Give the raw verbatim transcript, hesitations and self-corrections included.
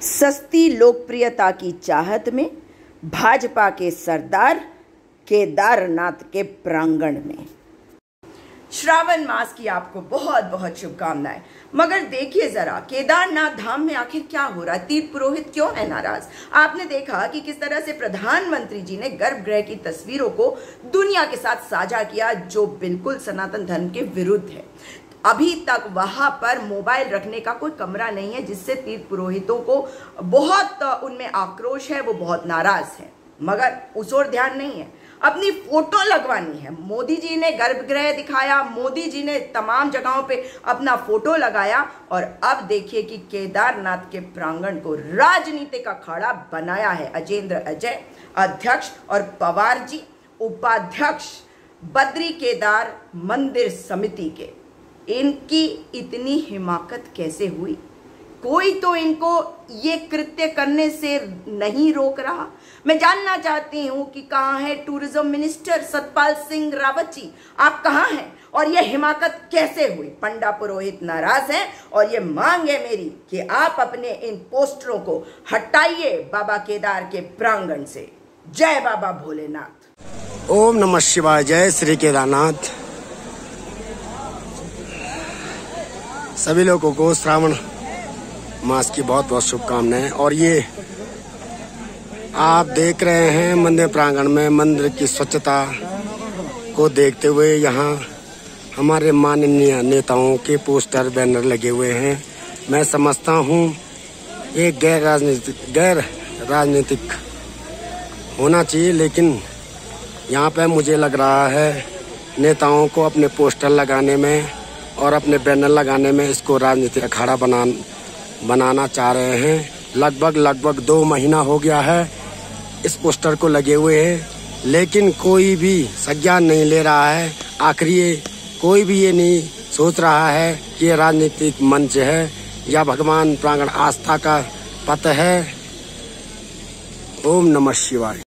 सस्ती लोकप्रियता की चाहत में भाजपा के सरदार केदारनाथ के प्रांगण में। श्रावण मास की आपको बहुत बहुत शुभकामनाएं। मगर देखिए जरा, केदारनाथ धाम में आखिर क्या हो रहा है? तीर्थ पुरोहित क्यों है नाराज? आपने देखा कि किस तरह से प्रधानमंत्री जी ने गर्भगृह की तस्वीरों को दुनिया के साथ साझा किया, जो बिल्कुल सनातन धर्म के विरुद्ध है। अभी तक वहां पर मोबाइल रखने का कोई कमरा नहीं है, जिससे तीर्थ पुरोहितों को बहुत उनमें आक्रोश है, वो बहुत नाराज है। मगर उस ओर ध्यान नहीं है, अपनी फोटो लगवानी है। मोदी जी ने गर्भगृह दिखाया, मोदी जी ने तमाम जगहों पे अपना फोटो लगाया, और अब देखिए कि केदारनाथ के प्रांगण को राजनीतिक अखाड़ा बनाया है। अजेंद्र अजय अध्यक्ष और पवार जी उपाध्यक्ष बद्री केदार मंदिर समिति के, इनकी इतनी हिमाकत कैसे हुई? कोई तो इनको ये कृत्य करने से नहीं रोक रहा। मैं जानना चाहती हूं कि कहां है टूरिज्म मिनिस्टर सतपाल सिंह रावत जी? आप कहां हैं? और ये हिमाकत कैसे हुई? पंडा पुरोहित नाराज हैं और ये मांग है मेरी कि आप अपने इन पोस्टरों को हटाइए बाबा केदार के प्रांगण से। जय बाबा भोलेनाथ। ओम नमः शिवाय। जय श्री केदारनाथ। सभी लोगों को श्रावण मास की बहुत बहुत शुभकामनाएं। और ये आप देख रहे हैं मंदिर प्रांगण में मंदिर की स्वच्छता को देखते हुए यहाँ हमारे माननीय नेताओं के पोस्टर बैनर लगे हुए हैं। मैं समझता हूँ ये गैर राजनीतिक गैर राजनीतिक होना चाहिए, लेकिन यहाँ पे मुझे लग रहा है नेताओं को अपने पोस्टर लगाने में और अपने बैनर लगाने में इसको राजनीतिक अखाड़ा बना बनाना चाह रहे हैं। लगभग लगभग दो महीना हो गया है इस पोस्टर को लगे हुए हैं, लेकिन कोई भी संज्ञान नहीं ले रहा है। आखिर ये कोई भी ये नहीं सोच रहा है कि ये राजनीतिक मंच है या भगवान प्रांगण आस्था का पथ है। ओम नमः शिवाय।